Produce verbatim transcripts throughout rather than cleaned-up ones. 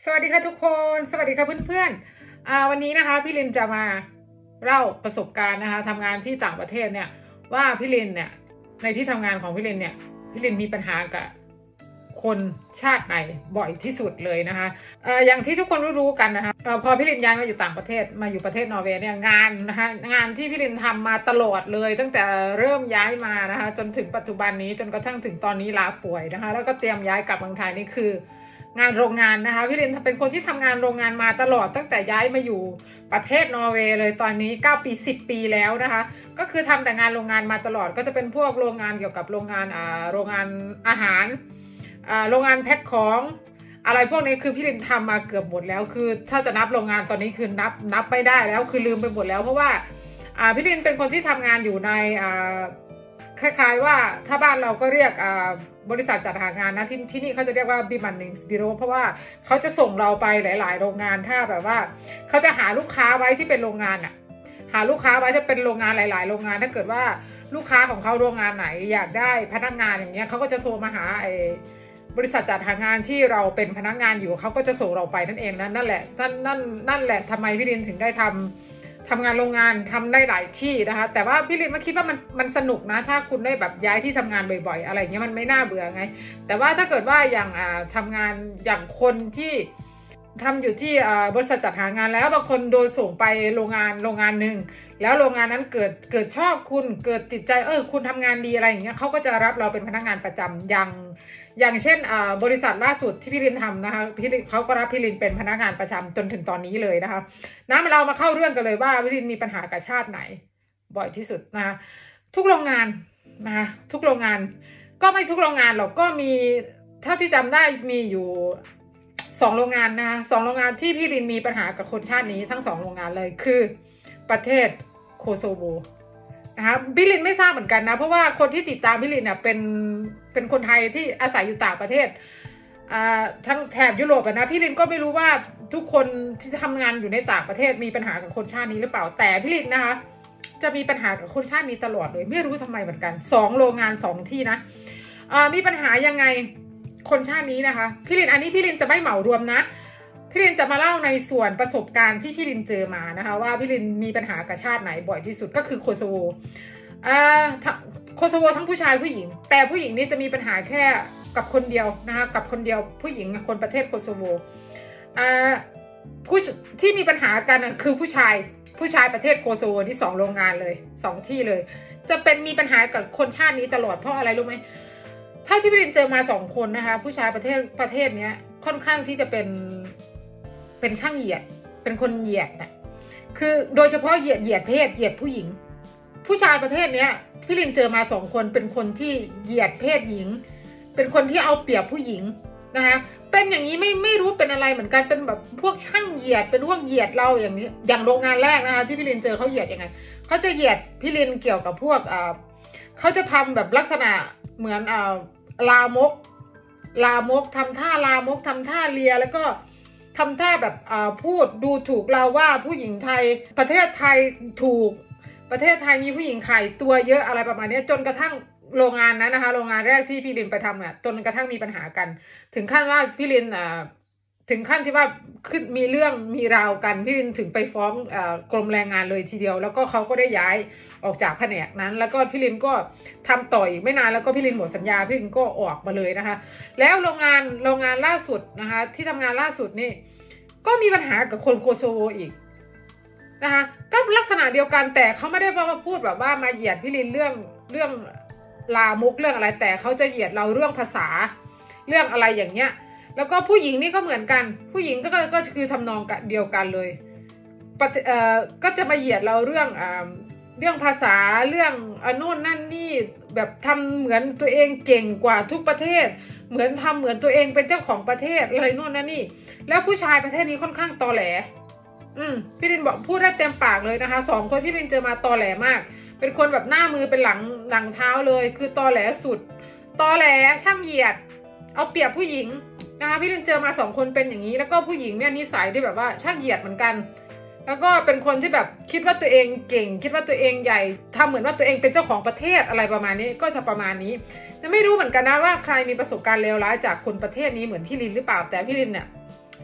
สวัสดีค่ะทุกคนสวัสดีค่ะเพื่อนๆอ่าวันนี้นะคะพี่ลินจะมาเล่าประสบการณ์นะคะทำงานที่ต่างประเทศเนี่ยว่าพี่ลินเนี่ยในที่ทำงานของพี่ลินเนี่ยพี่ลินมีปัญหากับคนชาติไหนบ่อยที่สุดเลยนะคะเอ่ออย่างที่ทุกคนรู้ๆกันนะคะเอ่อพอพี่ลินย้ายมาอยู่ต่างประเทศมาอยู่ประเทศนอร์เวย์เนี่ยงานนะคะงานที่พี่ลินทำมาตลอดเลยตั้งแต่เริ่มย้ายมานะคะจนถึงปัจจุบันนี้จนกระทั่งถึงตอนนี้ลาป่วยนะคะแล้วก็เตรียมย้ายกลับเมืองไทยนี่คืองานโรงงานนะคะพี่ลินเป็นคนที่ทำงานโรงงานมาตลอดตั้งแต่ย้ายมาอยู่ประเทศนอร์เวย์เลยตอนนี้เก้าปีสิบปีแล้วนะคะก็คือทำแต่งานโรงงานมาตลอดก็จะเป็นพวกโรงงานเกี่ยวกับโรงงานอ่าโรงงานอาหารอ่าโรงงานแพ็คของอะไรพวกนี้คือพี่ลินทำมาเกือบหมดแล้วคือถ้าจะนับโรงงานตอนนี้คือนับนับไม่ได้แล้วคือลืมไปหมดแล้วเพราะว่าอ่าพี่ลินเป็นคนที่ทำงานอยู่ในอ่าคล้ายๆว่าถ้าบ้านเราก็เรียกอ่าบริษัทจัดหางานนะที่ที่นี่เขาจะเรียกว่าบิมันนิงส์บิโรเพราะว่าเขาจะส่งเราไปหลายๆโรงงานถ้าแบบว่าเขาจะหาลูกค้าไว้ที่เป็นโรงงานอะหาลูกค้าไว้ถ้าเป็นโรงงานหลายๆโรงงานถ้าเกิดว่าลูกค้าของเขาโรงงานไหนอยากได้พนักงานอย่างเงี้ยเขาก็จะโทรมาหาไอ้บริษัทจัดหางานที่เราเป็นพนักงานอยู่เขาก็จะส่งเราไปนั่นเองนะนั่นแหละนั่นนั่นนั่นแหละทำไมพี่ลินถึงได้ทำทำงานโรงงานทำได้หลายที่นะคะแต่ว่าพี่ลินมาคิดว่ามันมันสนุกนะถ้าคุณได้แบบย้ายที่ทำงานบ่อยๆอะไรเงี้ยมันไม่น่าเบื่อไงแต่ว่าถ้าเกิดว่าอย่างอ่าทำงานอย่างคนที่ทำอยู่ที่บริษัทจัดหางานแล้วบางคนโดนส่งไปโรงงานโรงงานหนึ่งแล้วโรงงานนั้นเกิดเกิดชอบคุณเกิดติดใจเออคุณทำงานดีอะไรอย่างเงี้ยเขาก็จะรับเราเป็นพนักงานประจำอย่างอย่างเช่นบริษัทล่าสุดที่พี่ลินทำนะคะพี่ลินเขาก็รับพี่ลินเป็นพนักงานประจำจนถึงตอนนี้เลยนะคะนะเรามาเข้าเรื่องกันเลยว่าพี่ลินมีปัญหากับชาติไหนบ่อยที่สุดนะคะทุกโรงงานนะคะทุกโรงงานก็ไม่ทุกโรงงานหรอกก็มีเท่าที่จำได้มีอยู่สองโรงงานนะคะสองโรงงานที่พี่ลินมีปัญหากับคนชาตินี้ทั้งสองโรงงานเลยคือประเทศโคโซโวนะคะพี่ลินไม่ทราบเหมือนกันนะเพราะว่าคนที่ติดตามพี่ลินเนี่ยเป็นเป็นคนไทยที่อาศัยอยู่ต่างประเทศอ่าทั้งแถบยุโรปนะพี่ลินก็ไม่รู้ว่าทุกคนที่ทำงานอยู่ในต่างประเทศมีปัญหากับคนชาตินี้หรือเปล่าแต่พี่ลินนะคะจะมีปัญหากับคนชาตินี้ตลอดเลยไม่รู้ทำไมเหมือนกันสองโรงงานสองที่นะอ่ามีปัญหายังไงคนชาตินี้นะคะพี่ลินอันนี้พี่ลินจะไม่เหมารวมนะพี่ลินจะมาเล่าในส่วนประสบการณ์ที่พี่ลินเจอมานะคะว่าพี่ลินมีปัญหากับชาติไหนบ่อยที่สุดก็คือโคโซโวอ่าโคโซโวทั้งผู้ชายผู้หญิงแต่ผู้หญิงนี่จะมีปัญหาแค่กับคนเดียวนะคะกับคนเดียวผู้หญิงคนประเทศโคโซโวอ่าผู้ที่มีปัญหากันคือผู้ชายผู้ชายประเทศโคโซโวนี่สองโรงงานเลยสองที่เลยจะเป็นมีปัญหากับคนชาตินี้ตลอดเพราะอะไรรู้ไหมเท่าที่พี่ลินเจอมาสองคนนะคะผู้ชายประเทศประเทศเนี้ยค่อนข้างที่จะเป็นเป็นช่างเหยียดเป็นคนเหยียดนะคือโดยเฉพาะเหยียดเหยียดเพศเหยียดผู้หญิงผู้ชายประเทศเนี้ยพี่ลินเจอมาสองคนเป็นคนที่เหยียดเพศหญิงเป็นคนที่เอาเปรียบผู้หญิงนะคะเป็นอย่างนี้ไม่ไม่รู้เป็นอะไรเหมือนกันเป็นแบบพวกช่างเหยียดเป็นพวกเหยียดเราอย่างนี้อย่างโรงงานแรกนะคะที่พี่ลินเจอเขาเหยียดยังไงเขาจะเหยียดพี่ลินเกี่ยวกับพวกอ่าเขาจะทำแบบลักษณะเหมือนอ่าลามกลามกทำท่าลามกทำท่าเลียแล้วก็ทำท่าแบบพูดดูถูกเราว่าผู้หญิงไทยประเทศไทยถูกประเทศไทยมีผู้หญิงขายตัวเยอะอะไรประมาณนี้จนกระทั่งโรงงานนั้นนะคะโรงงานแรกที่พี่ลินไปทำเนี่ยจนกระทั่งมีปัญหากันถึงขั้นว่าพี่ลินอ่าถึงขั้นที่ว่าขึ้นมีเรื่องมีราวกันพี่ลินถึงไปฟ้องอ่ากรมแรงงานเลยทีเดียวแล้วก็เขาก็ได้ย้ายออกจากแผนกนั้นแล้วก็พี่ลินก็ทำต่ออีกไม่นานแล้วก็พี่ลินหมดสัญญาพี่ลินก็ออกมาเลยนะคะแล้วโรงงานโรงงานล่าสุดนะคะที่ทำงานล่าสุดนี่ก็มีปัญหากับคนโคโซโวอีกนะคะก็ลักษณะเดียวกันแต่เขาไม่ได้มาพูดแบบว่ามาเหยียดพี่ลินเรื่องเรื่องลามกเรื่องอะไรแต่เขาจะเหยียดเราเรื่องภาษาเรื่องอะไรอย่างเงี้ยแล้วก็ผู้หญิงนี่ก็เหมือนกันผู้หญิงก็ก็คือทำนองเดียวกันเลยเอ่อก็จะมาเหยียดเราเรื่องอ่าเรื่องภาษาเรื่องโน่นนั่นนี่แบบทำเหมือนตัวเองเก่งกว่าทุกประเทศเหมือนทำเหมือนตัวเองเป็นเจ้าของประเทศอะไรโน่นนั่นนี่แล้วผู้ชายประเทศนี้ค่อนข้างตอแหลอืมพี่ลินบอกพูดได้เต็มปากเลยนะคะสองคนที่ลินเจอมาตอแหลมากเป็นคนแบบหน้ามือเป็นหลังหลังเท้าเลยคือตอแหลสุดตอแหลช่างเหยียดเอาเปรียบผู้หญิงนะคะพี่ลินเจอมาสองคนเป็นอย่างนี้แล้วก็ผู้หญิงเนี่ยนิสัยที่แบบว่าช่างเหยียดเหมือนกันแล้วก็เป็นคนที่แบบคิดว่าตัวเองเก่งคิดว่าตัวเองใหญ่ทำเหมือนว่าตัวเองเป็นเจ้าของประเทศอะไรประมาณนี้ก็จะประมาณนี้แต่ไม่รู้เหมือนกันนะว่าใครมีประสบการณ์เลวร้ายจากคนประเทศนี้เหมือนพี่ลินหรือเปล่าแต่พี่ลินเนี่ย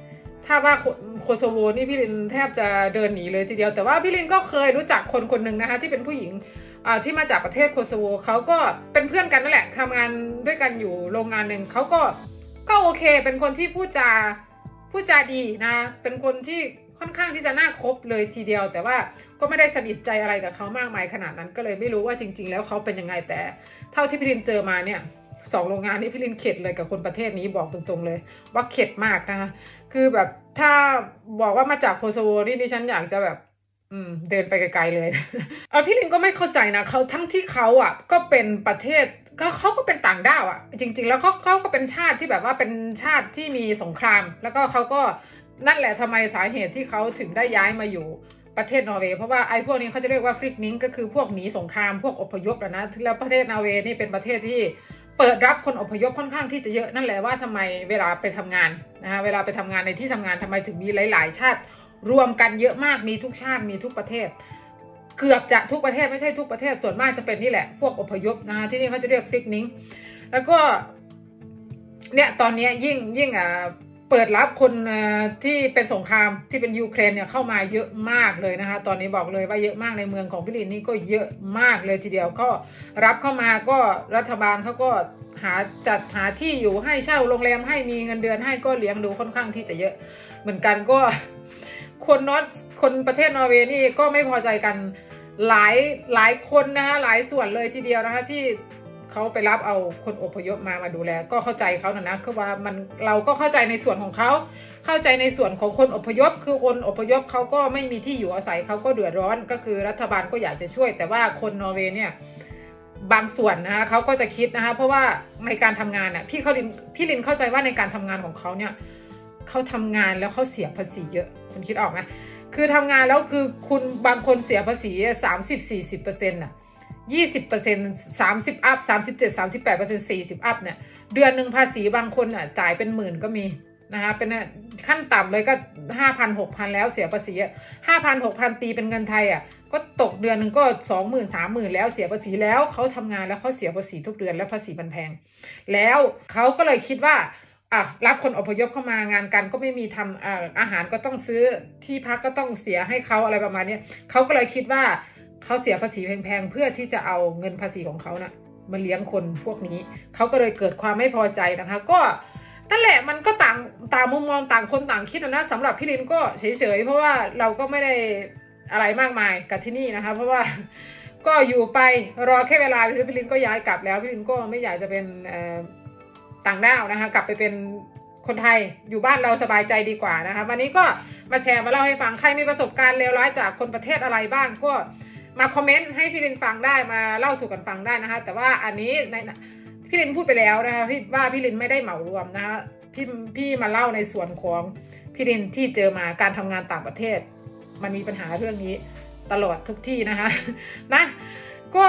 ถ้าว่าโคโซโวนี่พี่ลินแทบจะเดินหนีเลยทีเดียวแต่ว่าพี่ลินก็เคยรู้จักคนคนหนึ่งนะคะที่เป็นผู้หญิงที่มาจากประเทศโคโซโวเขาก็เป็นเพื่อนกันนั่นแหละทำงานด้วยกันอยู่โรงงานหนึ่งเขาก็ก็โอเคเป็นคนที่พูดจาพูดจาดีนะเป็นคนที่ค่อนข้างที่จะน่าคบเลยทีเดียวแต่ว่าก็ไม่ได้สนิทใจอะไรกับเขามากมายขนาดนั้นก็เลยไม่รู้ว่าจริงๆแล้วเขาเป็นยังไงแต่เท่าที่พี่ลินเจอมาเนี่ยสองโรงงานนี้พี่ลินเข็ดเลยกับคนประเทศนี้บอกตรงๆเลยว่าเข็ดมากนะคะคือแบบถ้าบอกว่ามาจากโคโซโวนี่ดิฉันอยากจะแบบอืมเดินไปไกลๆเลยเออพี่ลินก็ไม่เข้าใจนะเขาทั้งที่เขาอ่ะก็เป็นประเทศก็เขาก็เป็นต่างด้าวอ่ะจริงๆแล้วเขาเขาก็เป็นชาติที่แบบว่าเป็นชาติที่มีสงครามแล้วก็เขาก็นั่นแหละทำไมสาเหตุที่เขาถึงได้ย้ายมาอยู่ประเทศนอร์เวย์เพราะว่าไอ้พวกนี้เขาจะเรียกว่าฟริกนิงก็คือพวกหนีสงครามพวกอพยพนะแล้วประเทศนอร์เวย์นี่เป็นประเทศที่เปิดรับคนอพยพค่อนข้างที่จะเยอะนั่นแหละว่าทำไมเวลาไปทำงานนะคะเวลาไปทำงานในที่ทำงานทำไมถึงมีหลายๆชาติรวมกันเยอะมากมีทุกชาติมีทุกประเทศเกือบจะทุกประเทศไม่ใช่ทุกประเทศส่วนมากจะเป็นนี่แหละพวกอพยพนะคะที่นี่เขาจะเรียกฟริกนิงแล้วก็เนี่ยตอนนี้ยิ่งยิ่งอ่าเปิดรับคนที่เป็นสงครามที่เป็นยูเครนเนี่ยเข้ามาเยอะมากเลยนะคะตอนนี้บอกเลยว่าเยอะมากในเมืองของพี่ลินนี่ก็เยอะมากเลยทีเดียวก็รับเข้ามาก็รัฐบาลเขาก็หาจัดหาที่อยู่ให้เช่าโรงแรมให้มีเงินเดือนให้ก็เลี้ยงดูค่อนข้างที่จะเยอะเหมือนกันก็คนนอร์คนประเทศนอร์เวย์นี่ก็ไม่พอใจกันหลายหลายคนนะคะหลายส่วนเลยทีเดียวนะคะที่เขาไปรับเอาคนอพยพมามาดูแลก็เข้าใจเขานะนะคือว่ามันเราก็เข้าใจในส่วนของเขาเข้าใจในส่วนของคนอพยพคือคนอพยพเขาก็ไม่มีที่อยู่อาศัยเขาก็เดือดร้อนก็คือรัฐบาลก็อยากจะช่วยแต่ว่าคนนอร์เวย์เนี่ยบางส่วนนะคะเขาก็จะคิดนะคะเพราะว่าในการทำงานน่ะพี่เขาลินพี่ลินเข้าใจว่าในการทำงานของเขาเนี่ยเขาทำงานแล้วเขาเสียภาษีเยอะคุณคิดออกไหมคือทำงานแล้วคือคุณบางคนเสียภาษีสามสิบสี่สิบเปอร์เซ็นต์น่ะยี่สิบเปอร์เซ็นต์สามสิบอัพสามสิบเจ็ดสามสิบแปดเปอร์เซ็นต์สี่สิบอัพเนี่ยเดือนหนึ่งภาษีบางคนอ่ะจ่ายเป็นหมื่นก็มีนะคะเป็นขั้นต่ำเลยก็ห้าพันหกพันแล้วเสียภาษีห้าพันหกพันตีเป็นเงินไทยอ่ะก็ตกเดือนหนึ่งก็สองหมื่นสามหมื่นแล้วเสียภาษีแล้วเขาทำงานแล้วเขาเสียภาษีทุกเดือนแล้วภาษีมันแพงแล้วเขาก็เลยคิดว่าอ่ะรับคนอพยพเข้ามางานกันก็ไม่มีทำอ่าอาหารก็ต้องซื้อที่พักก็ต้องเสียให้เขาอะไรประมาณนี้เขาก็เลยคิดว่าเขาเสียภาษีแพงๆเพื่อที่จะเอาเงินภาษีของเขานะ่ะมาเลี้ยงคนพวกนี้เขาก็เลยเกิดความไม่พอใจนะคะก็นั่นแหละมันก็ต่างต่างมุมมองต่างคนต่างคิดนะสำหรับพี่ลินก็เฉยๆเพราะว่าเราก็ไม่ได้อะไรมากมายกับที่นี่นะคะเพราะว่าก็อยู่ไปรอแค่เวลาพี่ลินก็ย้ายกลับแล้วพี่ลินก็ไม่อยากจะเป็นต่างด้าวนะคะกลับไปเป็นคนไทยอยู่บ้านเราสบายใจดีกว่านะคะวันนี้ก็มาแชร์มาเล่าให้ฟังใครมีประสบการณ์เลวร้ายจากคนประเทศอะไรบ้างก็มาคอมเมนต์ให้พี่ลินฟังได้มาเล่าสู่กันฟังได้นะคะแต่ว่าอันนี้ในพี่ลินพูดไปแล้วนะคะพี่ว่าพี่ลินไม่ได้เหมารวมนะคะพี่พี่มาเล่าในส่วนของพี่ลินที่เจอมาการทำงานต่างประเทศมันมีปัญหาเรื่องนี้ตลอดทุกที่นะคะนะก็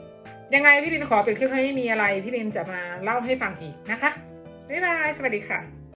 ยังไงพี่ลินขอเป็นคลิปให้ไม่มีอะไรพี่ลินจะมาเล่าให้ฟังอีกนะคะบ๊ายบายสวัสดีค่ะ